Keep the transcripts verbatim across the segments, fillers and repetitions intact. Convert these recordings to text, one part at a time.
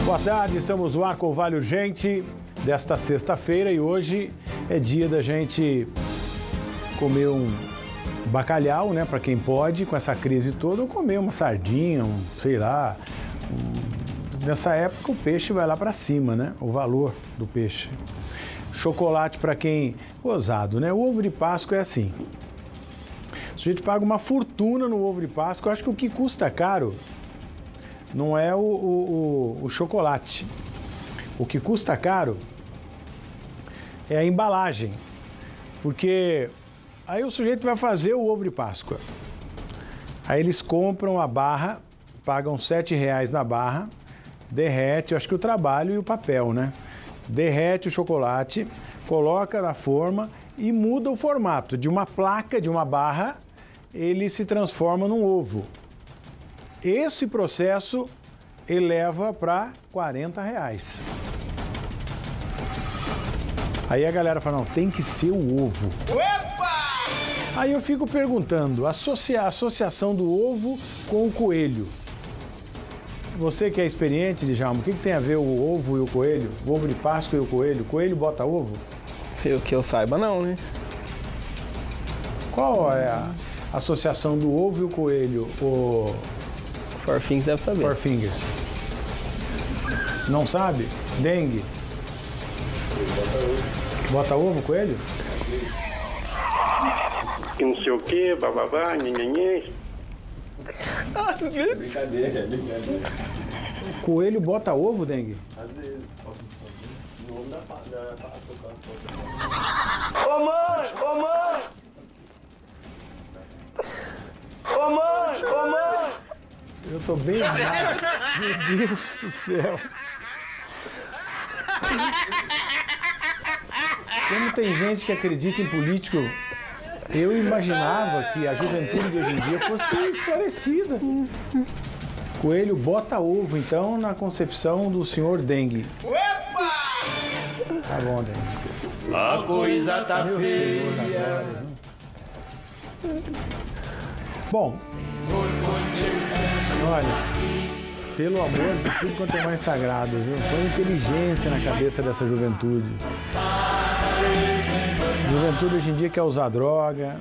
Boa tarde, estamos no ar com o Vale Urgente desta sexta-feira e hoje é dia da gente comer um bacalhau, né, para quem pode, com essa crise toda, ou comer uma sardinha, um, sei lá. Um... Nessa época o peixe vai lá para cima, né, o valor do peixe. Chocolate para quem... Gozado, né? O ovo de Páscoa é assim. O sujeito paga uma fortuna no ovo de Páscoa. Eu acho que o que custa caro não é o, o, o, o chocolate. O que custa caro é a embalagem. Porque aí o sujeito vai fazer o ovo de Páscoa. Aí eles compram a barra, pagam sete reais na barra, derrete, eu acho que o trabalho e o papel, né? Derrete o chocolate, coloca na forma e muda o formato. De uma placa, de uma barra, ele se transforma num ovo. Esse processo eleva para quarenta reais. Aí a galera fala, não, tem que ser o ovo. Opa! Aí eu fico perguntando, associa, associação do ovo com o coelho. Você que é experiente, Djalma, o que, que tem a ver o ovo e o coelho? O ovo de Páscoa e o coelho? O coelho bota ovo? O que eu saiba, não, né? Qual é a associação do ovo e o coelho? O Four Fingers deve saber. Four Fingers. Não sabe? Dengue. Bota ovo, coelho? Que não sei o que, bababá, nhenhenhê. Às vezes. Brincadeira, brincadeira. O coelho bota ovo, Dengue? Às vezes. No ovo da Páscoa. Ô mãe, ô mãe! Ô mãe, ô mãe! Eu tô bem mal. Meu Deus do céu. Como tem gente que acredita em político, eu imaginava que a juventude de hoje em dia fosse esclarecida. Coelho bota ovo, então, na concepção do senhor Dengue. Opa! Tá bom, Dengue. A coisa tá Meu feia. Senhor da glória, viu? Bom, olha, pelo amor de tudo quanto é mais sagrado, viu? Põe inteligência na cabeça dessa juventude. Juventude hoje em dia quer usar droga,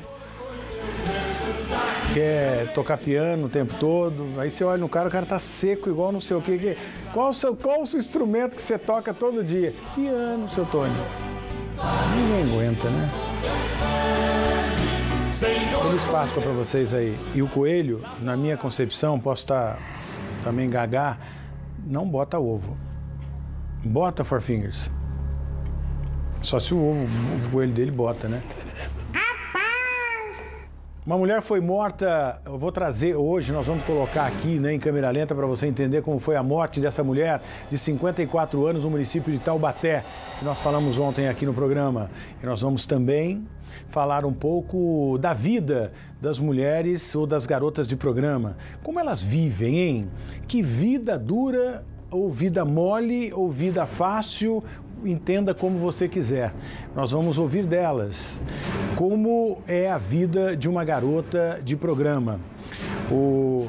quer tocar piano o tempo todo. Aí você olha no cara, o cara tá seco igual não sei o quê. Qual o seu, qual o seu instrumento que você toca todo dia? Piano, seu Tony. Ninguém aguenta, né? Feliz Páscoa para vocês aí. E o coelho, na minha concepção, posso estar também gagar, não bota ovo. Bota Four Fingers. Só se o ovo, o coelho dele bota, né? Uma mulher foi morta, eu vou trazer hoje, nós vamos colocar aqui, né, em câmera lenta para você entender como foi a morte dessa mulher de cinquenta e quatro anos no município de Taubaté, que nós falamos ontem aqui no programa. E nós vamos também falar um pouco da vida das mulheres ou das garotas de programa. Como elas vivem, hein? Que vida dura ou vida mole ou vida fácil, entenda como você quiser. Nós vamos ouvir delas como é a vida de uma garota de programa. O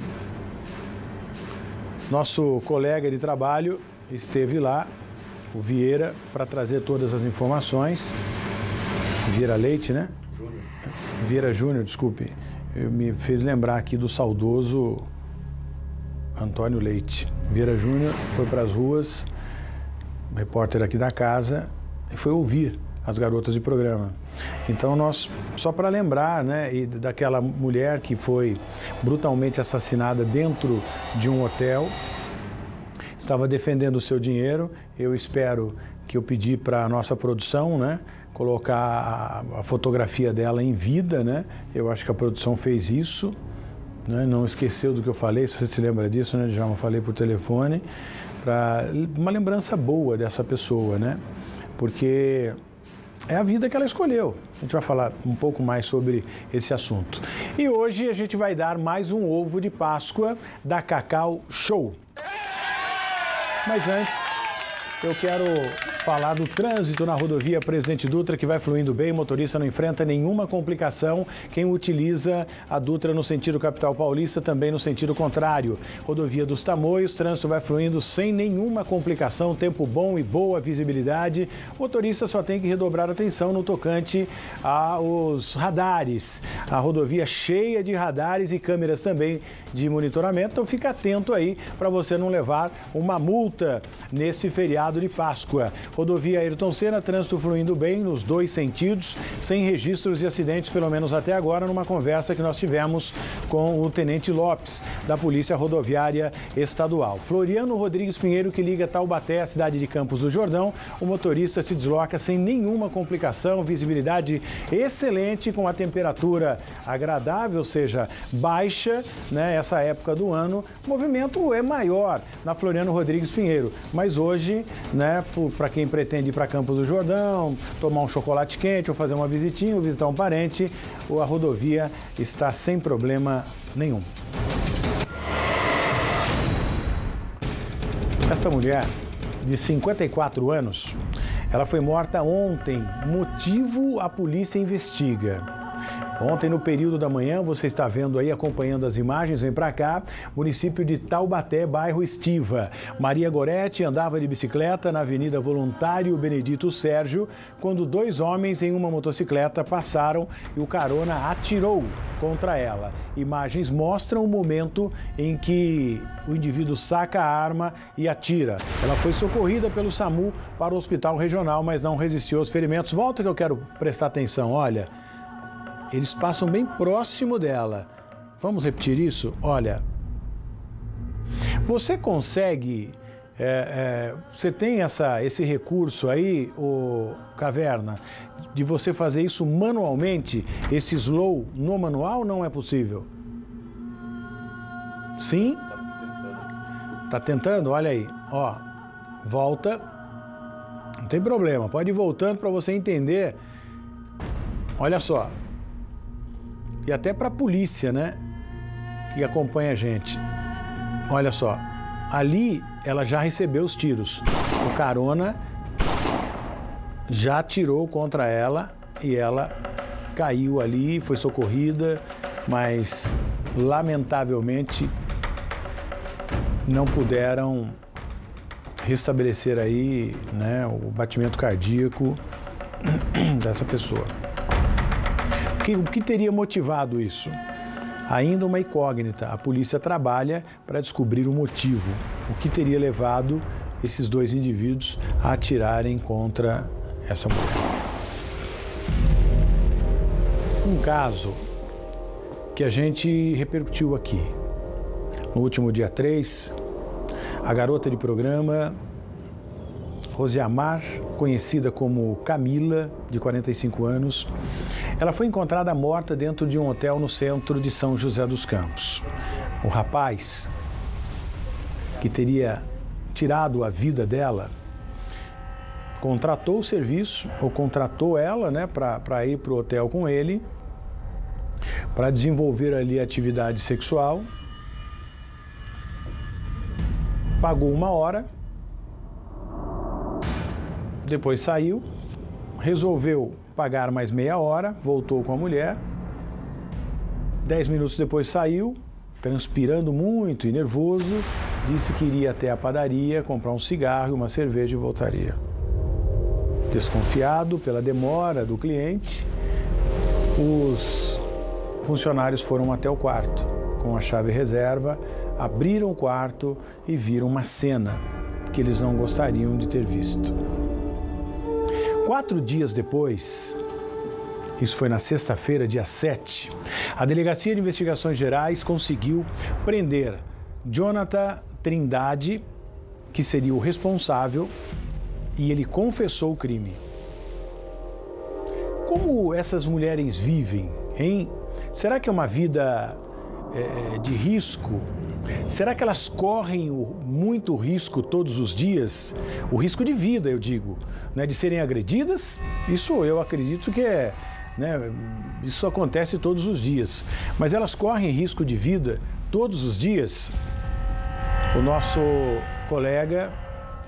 nosso colega de trabalho esteve lá, o Vieira, para trazer todas as informações. Vieira Leite, né? Júnior. Vieira Júnior, desculpe. Eu me fez lembrar aqui do saudoso Antônio Leite. Vieira Júnior foi para as ruas, repórter aqui da casa, e foi ouvir as garotas de programa. Então nós, só para lembrar, né, e daquela mulher que foi brutalmente assassinada dentro de um hotel, estava defendendo o seu dinheiro. Eu espero que eu pedi para a nossa produção, né, colocar a, a fotografia dela em vida, né? Eu acho que a produção fez isso, né? Não esqueceu do que eu falei, se você se lembra disso, né? Já falei por telefone, para uma lembrança boa dessa pessoa, né? Porque é a vida que ela escolheu. A gente vai falar um pouco mais sobre esse assunto. E hoje a gente vai dar mais um ovo de Páscoa da Cacau Show. Mas antes, eu quero falar do trânsito na rodovia Presidente Dutra, que vai fluindo bem, o motorista não enfrenta nenhuma complicação. Quem utiliza a Dutra no sentido capital paulista, também no sentido contrário. Rodovia dos Tamoios, trânsito vai fluindo sem nenhuma complicação, tempo bom e boa visibilidade. O motorista só tem que redobrar atenção no tocante aos radares. A rodovia cheia de radares e câmeras também de monitoramento, então fica atento aí para você não levar uma multa nesse feriado de Páscoa. Rodovia Ayrton Senna, trânsito fluindo bem nos dois sentidos, sem registros de acidentes, pelo menos até agora, numa conversa que nós tivemos com o Tenente Lopes, da Polícia Rodoviária Estadual. Floriano Rodrigues Pinheiro, que liga Taubaté à cidade de Campos do Jordão, o motorista se desloca sem nenhuma complicação, visibilidade excelente, com a temperatura agradável, ou seja, baixa, né, essa época do ano. O movimento é maior na Floriano Rodrigues Pinheiro, mas hoje, né, para quem pretende ir para Campos do Jordão, tomar um chocolate quente ou fazer uma visitinha ou visitar um parente, a rodovia está sem problema nenhum. Essa mulher, de cinquenta e quatro anos, ela foi morta ontem. Motivo a polícia investiga. Ontem, no período da manhã, você está vendo aí, acompanhando as imagens, vem para cá, município de Taubaté, bairro Estiva. Maria Goretti andava de bicicleta na Avenida Voluntário Benedito Sérgio, quando dois homens em uma motocicleta passaram e o carona atirou contra ela. Imagens mostram o momento em que o indivíduo saca a arma e atira. Ela foi socorrida pelo SAMU para o hospital regional, mas não resistiu aos ferimentos. Volta que eu quero prestar atenção, olha. Eles passam bem próximo dela. Vamos repetir isso? Olha, você consegue, é, é, você tem essa, esse recurso aí, o Caverna, de você fazer isso manualmente, esse slow no manual, não é possível? Sim? Tá tentando? Olha aí, ó, volta, não tem problema, pode ir voltando para você entender. Olha só. E até para a polícia, né, que acompanha a gente. Olha só, ali ela já recebeu os tiros. O carona já atirou contra ela e ela caiu ali, foi socorrida, mas lamentavelmente não puderam restabelecer aí, né, o batimento cardíaco dessa pessoa. O que teria motivado isso? Ainda uma incógnita. A polícia trabalha para descobrir o motivo. O que teria levado esses dois indivíduos a atirarem contra essa mulher. Um caso que a gente repercutiu aqui. No último dia três, a garota de programa Rosiamar, conhecida como Camila, de quarenta e cinco anos, ela foi encontrada morta dentro de um hotel no centro de São José dos Campos. O rapaz que teria tirado a vida dela contratou o serviço, ou contratou ela, né, para ir para o hotel com ele, para desenvolver ali a atividade sexual, pagou uma hora, depois saiu, resolveu pagar mais meia hora, voltou com a mulher, dez minutos depois saiu, transpirando muito e nervoso, disse que iria até a padaria comprar um cigarro e uma cerveja e voltaria. Desconfiado pela demora do cliente, os funcionários foram até o quarto com a chave reserva, abriram o quarto e viram uma cena que eles não gostariam de ter visto. Quatro dias depois, isso foi na sexta-feira, dia sete, a Delegacia de Investigações Gerais conseguiu prender Jonathan Trindade, que seria o responsável, e ele confessou o crime. Como essas mulheres vivem, hein? Será que é uma vida é, de risco? Será que elas correm muito risco todos os dias? O risco de vida, eu digo, né? De serem agredidas? Isso eu acredito que é, né? Isso acontece todos os dias. Mas elas correm risco de vida todos os dias? O nosso colega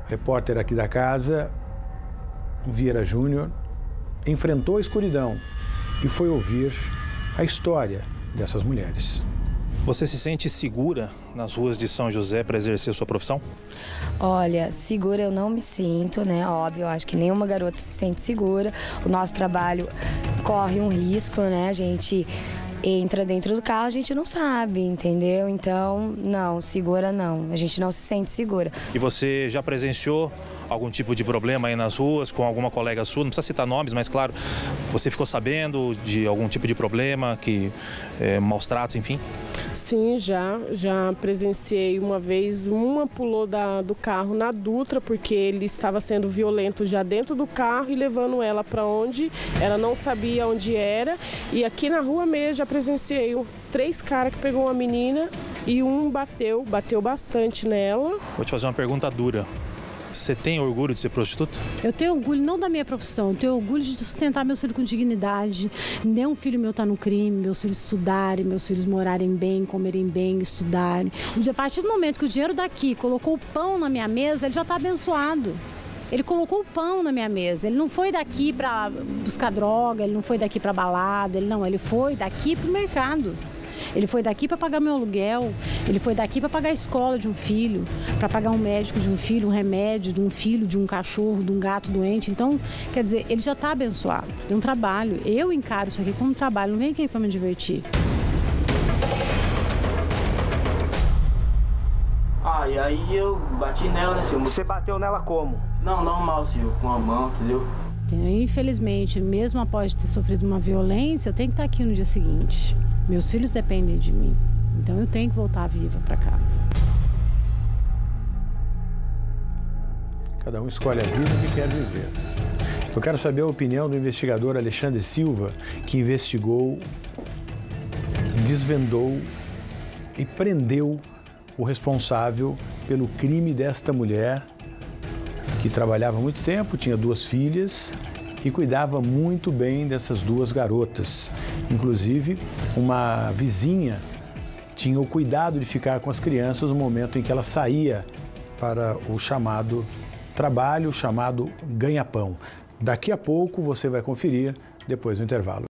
repórter aqui da casa, Vieira Júnior, enfrentou a escuridão e foi ouvir a história dessas mulheres. Você se sente segura nas ruas de São José para exercer sua profissão? Olha, segura eu não me sinto, né? Óbvio, eu acho que nenhuma garota se sente segura. O nosso trabalho corre um risco, né? A gente entra dentro do carro, a gente não sabe, entendeu? Então, não, segura não. A gente não se sente segura. E você já presenciou algum tipo de problema aí nas ruas com alguma colega sua? Não precisa citar nomes, mas claro, você ficou sabendo de algum tipo de problema, que é, maus tratos, enfim? Sim, já, já presenciei uma vez, uma pulou da, do carro na Dutra porque ele estava sendo violento já dentro do carro e levando ela para onde ela não sabia onde era. E aqui na rua mesmo já presenciei um, três caras que pegou uma menina e um bateu, bateu bastante nela. Vou te fazer uma pergunta dura. Você tem orgulho de ser prostituta? Eu tenho orgulho não da minha profissão, eu tenho orgulho de sustentar meu filho com dignidade. Nenhum filho meu está no crime, meus filhos estudarem, meus filhos morarem bem, comerem bem, estudarem. A partir do momento que o dinheiro daqui colocou o pão na minha mesa, ele já está abençoado. Ele colocou o pão na minha mesa, ele não foi daqui para buscar droga, ele não foi daqui para balada, ele não, ele foi daqui para o mercado. Ele foi daqui para pagar meu aluguel, ele foi daqui para pagar a escola de um filho, para pagar um médico de um filho, um remédio de um filho, de um cachorro, de um gato doente. Então, quer dizer, ele já está abençoado, tem um trabalho. Eu encaro isso aqui como um trabalho, não venho aqui para me divertir. Ah, e aí eu bati nela, né, senhor? Você bateu nela como? Não, normal, senhor, com a mão, entendeu? Infelizmente, mesmo após ter sofrido uma violência, eu tenho que estar aqui no dia seguinte. Meus filhos dependem de mim, então eu tenho que voltar viva para casa. Cada um escolhe a vida que quer viver. Eu quero saber a opinião do investigador Alexandre Silva, que investigou, desvendou e prendeu o responsável pelo crime desta mulher, que trabalhava há muito tempo, tinha duas filhas e cuidava muito bem dessas duas garotas. Inclusive, uma vizinha tinha o cuidado de ficar com as crianças no momento em que ela saía para o chamado trabalho, o chamado ganha-pão. Daqui a pouco você vai conferir, depois do intervalo.